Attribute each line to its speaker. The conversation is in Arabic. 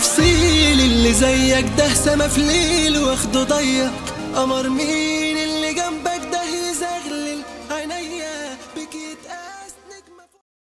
Speaker 1: تفصيل اللي زيك ده سما في ليل واخده ضيق. قمر مين اللي